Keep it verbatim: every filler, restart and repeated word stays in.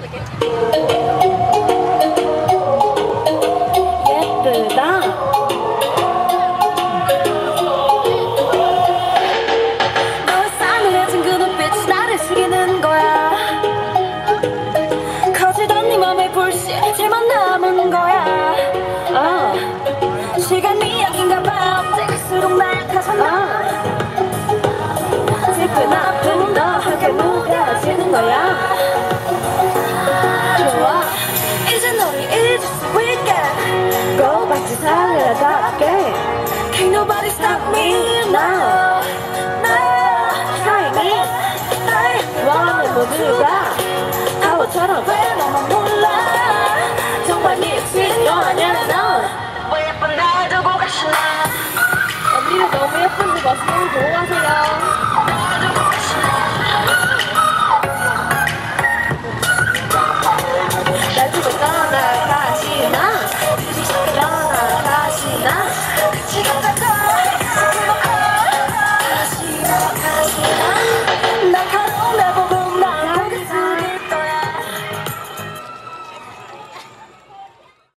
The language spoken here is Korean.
예쁘다. 너의 싸늘해진 그 눈빛이 나를 죽이는 거야. 커지던 네 맘의 불씨질만 남은 거야. 어. 시간이 약인가 봐. 갈수록 날 가잖아. 지금 아픔은 더 함께 무뎌지는 거야. 좋아, 이제 너를 잊을 수 있게 Go back to 사랑스럽게 Can't nobody stop me now. Try me. 원하는 모두가 바보처럼 왜 너만 몰라. 정말 미친 너 아니야 넌. 왜 예쁜 날 두고 가시나. 언니를 너무 예쁜데 멋있는 거 보고 가세요.